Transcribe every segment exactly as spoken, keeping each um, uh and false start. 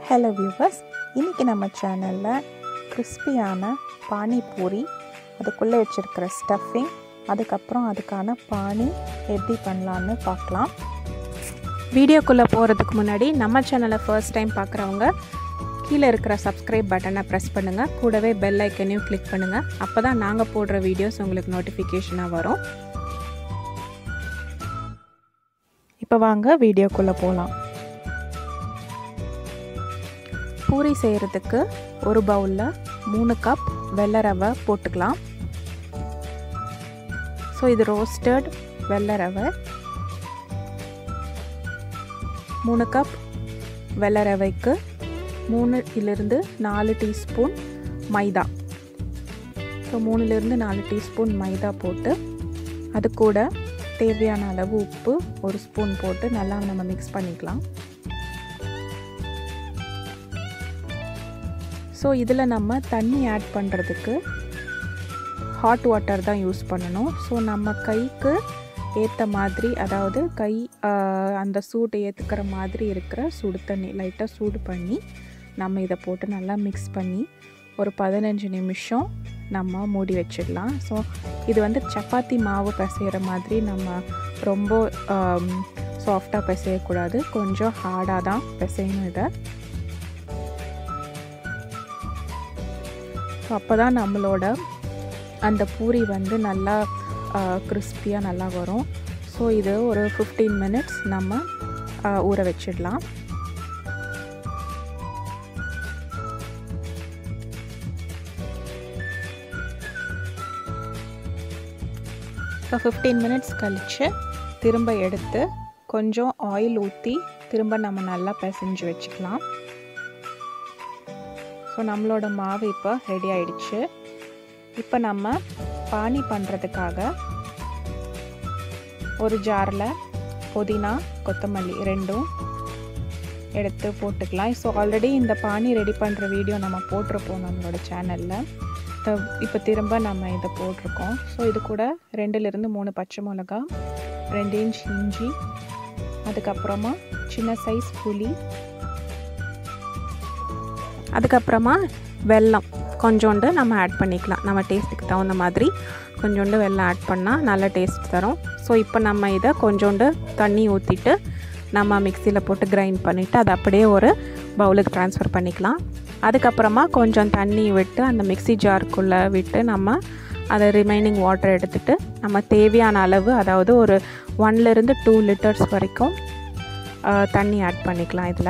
Hello viewers, இன்னைக்கு நம்ம சேனல்ல கிறிஸ்பியான பானி பூரி அதுக்குள்ள வச்சிருக்கிற ஸ்டஃபிங் அதுக்கு அப்புறம் அதுக்கான பானி எப்படி பண்ணலாம்னு பார்க்கலாம். வீடியோக்குள்ள போறதுக்கு முன்னாடி நம்ம சேனலை ஃபர்ஸ்ட் டைம் பார்க்குறவங்க கீழே இருக்கிற சப்ஸ்கிரைப் பட்டனை ப்ரெஸ் பண்ணுங்க. கூடவே பெல் ஐக்கனையும் கிளிக் பண்ணுங்க. அப்பதான் நாங்க போடுற வீடியோஸ் உங்களுக்கு நோட்டிஃபிகேஷனா வரும். இப்போ வாங்க வீடியோக்குள்ள போலாம். பூரி செய்கிறதுக்கு ஒரு பவுலில் மூணு கப் வெள்ளை ரவை போட்டுக்கலாம். ஸோ இது ரோஸ்டட் வெள்ளை ரவை. மூணு கப் வெள்ளை ரவைக்கு மூணுலேருந்து நாலு டீஸ்பூன் மைதா. ஸோ மூணுலேருந்து நாலு டீஸ்பூன் மைதா போட்டு அது கூட தேவையான அளவு உப்பு ஒரு ஸ்பூன் போட்டு நல்லா நம்ம மிக்ஸ் பண்ணிக்கலாம். ஸோ இதில் நம்ம தண்ணி ஆட் பண்ணுறதுக்கு ஹாட் வாட்டர் தான் யூஸ் பண்ணணும். ஸோ நம்ம கைக்கு ஏற்ற மாதிரி, அதாவது கை அந்த சூடு ஏற்றுக்கிற மாதிரி இருக்கிற சுடு தண்ணி லைட்டாக சூடு பண்ணி நம்ம இதை போட்டு நல்லா மிக்ஸ் பண்ணி ஒரு பதினஞ்சு நிமிஷம் நம்ம மூடி வச்சிடலாம். ஸோ இது வந்து சப்பாத்தி மாவு பிசைகிற மாதிரி நம்ம ரொம்ப சாஃப்டாக பிசையக்கூடாது, கொஞ்சம் ஹார்டாக தான் பிசையணும் இதை. ஸோ அப்போ தான் நம்மளோட அந்த பூரி வந்து நல்லா கிறிஸ்பியாக நல்லா வரும். ஸோ இது ஒரு ஃபிஃப்டீன் மினிட்ஸ் நம்ம ஊற வச்சிடலாம். இப்போ ஃபிஃப்டீன் மினிட்ஸ் கழித்து திரும்ப எடுத்து கொஞ்சம் ஆயில் ஊற்றி திரும்ப நம்ம நல்லா பிசைஞ்சு வச்சுக்கலாம். ஸோ நம்மளோட மாவு இப்போ ரெடி ஆயிடுச்சு. இப்போ நம்ம பானி பண்ணுறதுக்காக ஒரு ஜாரில் புதினா கொத்தமல்லி ரெண்டும் எடுத்து போட்டுக்கலாம். ஸோ ஆல்ரெடி இந்த பானி ரெடி பண்ணுற வீடியோ நம்ம போட்டிருப்போம் நம்மளோட சேனலில். இப்போ திரும்ப நம்ம இதை போட்டிருக்கோம். ஸோ இது கூட ரெண்டுலேருந்து மூணு பச்சை மிளகா, ரெண்டு இன்ச் இஞ்சி, அதுக்கப்புறமா சின்ன சைஸ் புளி, அதுக்கப்புறமா வெல்லம் கொஞ்சோண்டு நம்ம ஆட் பண்ணிக்கலாம். நம்ம டேஸ்ட்டுக்கு தகுந்த மாதிரி கொஞ்சோண்டு வெல்லம் ஆட் பண்ணால் நல்ல டேஸ்ட் தரும். ஸோ இப்போ நம்ம இதை கொஞ்சோண்டு தண்ணி ஊற்றிட்டு நம்ம மிக்சியில் போட்டு கிரைண்ட் பண்ணிவிட்டு அதை அப்படியே ஒரு பவுலுக்கு ட்ரான்ஸ்ஃபர் பண்ணிக்கலாம். அதுக்கப்புறமா கொஞ்சம் தண்ணி விட்டு அந்த மிக்சி ஜாருக்குள்ளே விட்டு நம்ம அதை ரிமைனிங் வாட்டர் எடுத்துகிட்டு நம்ம தேவையான அளவு, அதாவது ஒரு ஒன்லேருந்து டூ லிட்டர்ஸ் வரைக்கும் தண்ணி ஆட் பண்ணிக்கலாம். இதில்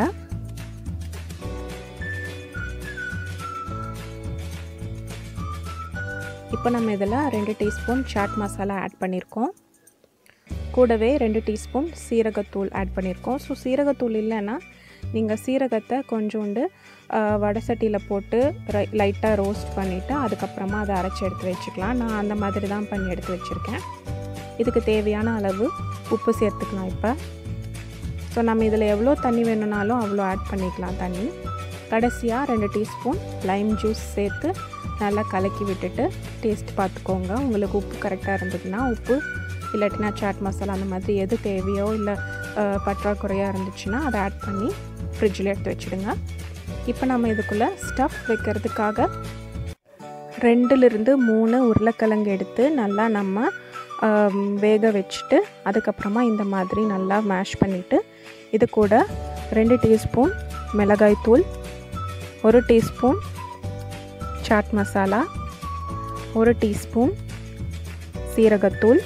இப்போ நம்ம இதில் ரெண்டு டீஸ்பூன் சாட் மசாலா ஆட் பண்ணியிருக்கோம். கூடவே ரெண்டு டீஸ்பூன் சீரகத்தூள் ஆட் பண்ணியிருக்கோம். ஸோ சீரகத்தூள் இல்லைன்னா நீங்கள் சீரகத்தை கொஞ்சோண்டு வடை சட்டியில் போட்டு லைட்டாக ரோஸ்ட் பண்ணிவிட்டு அதுக்கப்புறமா அதை அரைச்சி எடுத்து வச்சுக்கலாம். நான் அந்த மாதிரி தான் பண்ணி எடுத்து வச்சுருக்கேன். இதுக்கு தேவையான அளவு உப்பு சேர்த்துக்கலாம். இப்போ ஸோ நம்ம இதில் எவ்வளோ தண்ணி வேணும்னாலும் அவ்வளோ ஆட் பண்ணிக்கலாம் தண்ணி. கடைசியாக ரெண்டு டீஸ்பூன் லைம் ஜூஸ் சேர்த்து நல்லா கலக்கி விட்டுட்டு டேஸ்ட் பார்த்துக்கோங்க. உங்களுக்கு உப்பு கரெக்டாக இருந்ததுன்னா உப்பு, இல்லாட்டினா சாட் மசாலா அந்த மாதிரி எது தேவையோ இல்லை பற்றாக்குறையாக இருந்துச்சுன்னா அதை ஆட் பண்ணி ஃப்ரிட்ஜில் எடுத்து வச்சுடுங்க. இப்போ நம்ம இதுக்குள்ளே ஸ்டஃப் வைக்கிறதுக்காக ரெண்டுலேருந்து மூணு உருளைக்கிழங்கு எடுத்து நல்லா நம்ம வேக வச்சுட்டு அதுக்கப்புறமா இந்த மாதிரி நல்லா மேஷ் பண்ணிவிட்டு இது கூட ரெண்டு டீஸ்பூன் மிளகாய் தூள், ஒரு டீஸ்பூன் சாட் மசாலா, ஒரு டீஸ்பூன் சீரகத்தூள்,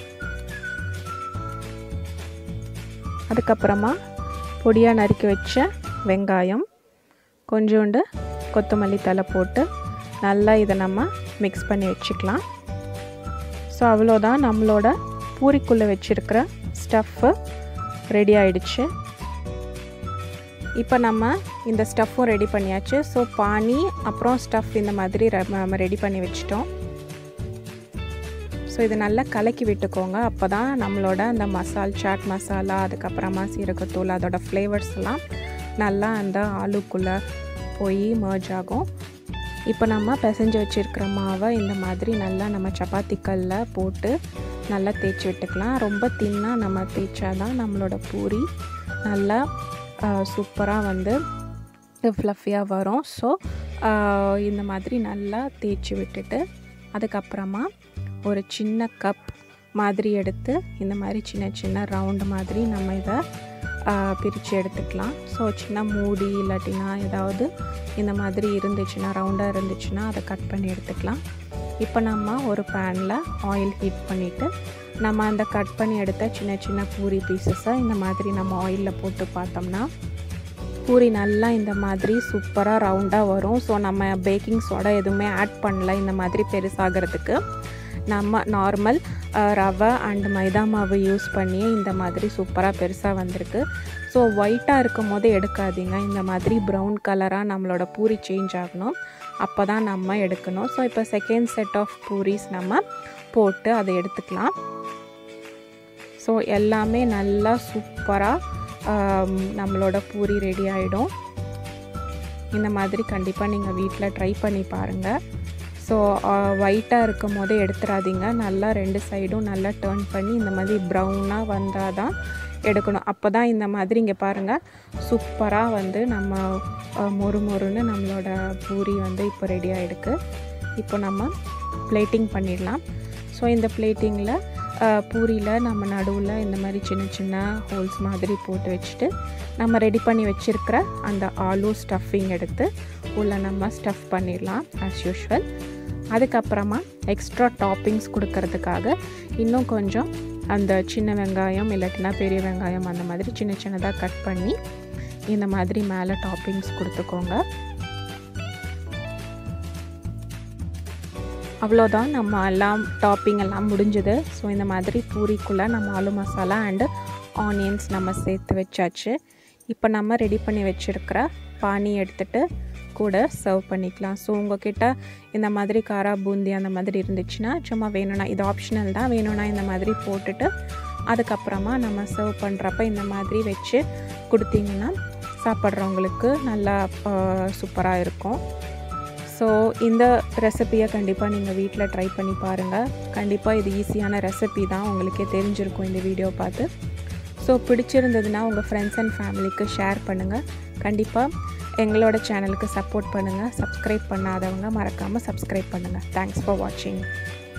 அதுக்கப்புறமா பொடியாக நறுக்கி வச்ச வெங்காயம், கொஞ்சோண்டு கொத்தமல்லி தழை போட்டு நல்லா இதை நம்ம மிக்ஸ் பண்ணி வச்சுக்கலாம். ஸோ அவ்வளோதான், நம்மளோட பூரிக்குள்ளே வச்சுருக்கிற ஸ்டஃப்பு ரெடி ஆயிடுச்சு. இப்போ நம்ம இந்த ஸ்டஃப்பும் ரெடி பண்ணியாச்சு. ஸோ பானி அப்புறம் ஸ்டஃப் இந்த மாதிரி நம்ம ரெடி பண்ணி வச்சிட்டோம். ஸோ இதை நல்லா கலக்கி விட்டுக்கோங்க. அப்போ தான் நம்மளோட அந்த மசால் சாட் மசாலா அதுக்கப்புறமா சீரகத்தூள் அதோட ஃப்ளேவர்ஸ் எல்லாம் நல்லா அந்த ஆலுக்குள்ளே போய் மர்ஜ் ஆகும். இப்போ நம்ம பிசைஞ்சு வச்சுருக்கிற மாவை இந்த மாதிரி நல்லா நம்ம சப்பாத்தி கல்லில் போட்டு நல்லா தேய்ச்சி விட்டுக்கலாம். ரொம்ப தின்னாக நம்ம தேய்ச்சா தான் நம்மளோட பூரி நல்லா சூப்பராக வந்து ஃப்ளஃபியாக வரும். ஸோ இந்த மாதிரி நல்லா தேய்ச்சி விட்டுட்டு அதுக்கப்புறமா ஒரு சின்ன கப் மாதிரி எடுத்து இந்த மாதிரி சின்ன சின்ன ரவுண்டு மாதிரி நம்ம இதை பிரித்து எடுத்துக்கலாம். ஸோ சின்ன மூடி இல்லாட்டினா ஏதாவது இந்த மாதிரி இருந்துச்சுன்னா ரவுண்டாக இருந்துச்சுன்னா அதை கட் பண்ணி எடுத்துக்கலாம். இப்போ நம்ம ஒரு பேனில் ஆயில் ஹீட் பண்ணிவிட்டு நம்ம அந்த கட் பண்ணி எடுத்த சின்ன சின்ன பூரி பீசஸை இந்த மாதிரி நம்ம ஆயிலில் போட்டு பார்த்தோம்னா பூரி நல்லா இந்த மாதிரி சூப்பராக ரவுண்டாக வரும். ஸோ நம்ம பேக்கிங் சோடா எதுவுமே ஆட் பண்ணல இந்த மாதிரி பெருசாகிறதுக்கு. நம்ம நார்மல் ரவை அண்ட் மைதா மாவு யூஸ் பண்ணி இந்த மாதிரி சூப்பராக பெருசாக வந்திருக்கு. ஸோ ஒயிட்டாக இருக்கும் போது எடுக்காதீங்க. இந்த மாதிரி ப்ரௌன் கலராக நம்மளோட பூரி சேஞ்ச் ஆகணும், அப்போ தான் நம்ம எடுக்கணும். ஸோ இப்போ செகண்ட் செட் ஆஃப் பூரிஸ் நம்ம போட்டு அதை எடுத்துக்கலாம். ஸோ எல்லாமே நல்லா சூப்பராக நம்மளோட பூரி ரெடி ஆகிடும். இந்த மாதிரி கண்டிப்பாக நீங்கள் வீட்டில் ட்ரை பண்ணி பாருங்கள். ஸோ ஒயிட்டாக இருக்கும் போதே எடுத்துடாதீங்க. நல்லா ரெண்டு சைடும் நல்லா டர்ன் பண்ணி இந்த மாதிரி ப்ரௌனாக வந்தால் தான் எடுக்கணும். அப்போ தான் இந்த மாதிரி இங்கே பாருங்கள் சூப்பராக வந்து நம்ம மொறு மொறுன்னு நம்மளோட பூரி வந்து இப்போ ரெடி ஆகிடுக்கு. இப்போ நம்ம பிளேட்டிங் பண்ணிடலாம். ஸோ இந்த பிளேட்டிங்கில் பூரியில் நம்ம நடுவில் இந்த மாதிரி சின்ன சின்ன ஹோல்ஸ் மாதிரி போட்டு வச்சுட்டு நம்ம ரெடி பண்ணி வச்சுருக்கிற அந்த ஆலூ ஸ்டஃபிங் எடுத்து உள்ள நம்ம ஸ்டஃப் பண்ணிடலாம் ஆஸ் யூஷுவல். அதுக்கப்புறமா எக்ஸ்ட்ரா டாப்பிங்ஸ் கொடுக்கறதுக்காக இன்னும் கொஞ்சம் அந்த சின்ன வெங்காயம் இல்லாட்டினா பெரிய வெங்காயம் அந்த மாதிரி சின்ன சின்னதாக கட் பண்ணி இந்த மாதிரி மேலே டாப்பிங்ஸ் கொடுத்துக்கோங்க. அவ்வளோதான், நம்ம எல்லாம் டாப்பிங் எல்லாம் முடிஞ்சது. ஸோ இந்த மாதிரி பூரிக்குள்ளே நம்ம ஆலு மசாலா அண்டு ஆனியன்ஸ் நம்ம சேர்த்து வச்சாச்சு. இப்போ நம்ம ரெடி பண்ணி வச்சுருக்கிற பானி எடுத்துகிட்டு கூட சர்வ் பண்ணிக்கலாம். ஸோ உங்கள்கிட்ட இந்த மாதிரி காரா பூந்தி அந்த மாதிரி இருந்துச்சுன்னா சும்மா வேணும்னா இது ஆப்ஷனல் தான், வேணும்னா இந்த மாதிரி போட்டுட்டு அதுக்கப்புறமா நம்ம சர்வ் பண்ணுறப்ப இந்த மாதிரி வச்சு கொடுத்தீங்கன்னா சாப்பிட்றவங்களுக்கு நல்லா சூப்பராக இருக்கும். ஸோ இந்த ரெசிப்பியை கண்டிப்பாக நீங்கள் வீட்டில் ட்ரை பண்ணி பாருங்கள். கண்டிப்பாக இது ஈஸியான ரெசிபி தான், உங்களுக்கே தெரிஞ்சிருக்கும் இந்த வீடியோ பார்த்து. ஸோ பிடிச்சிருந்ததுன்னா உங்கள் ஃப்ரெண்ட்ஸ் அண்ட் ஃபேமிலிக்கு ஷேர் பண்ணுங்கள். கண்டிப்பாக எங்களோட சேனலுக்கு சப்போர்ட் பண்ணுங்கள். சப்ஸ்கிரைப் பண்ணாதவங்க மறக்காமல் சப்ஸ்கிரைப் பண்ணுங்கள். தேங்க்ஸ் ஃபார் வாட்சிங்.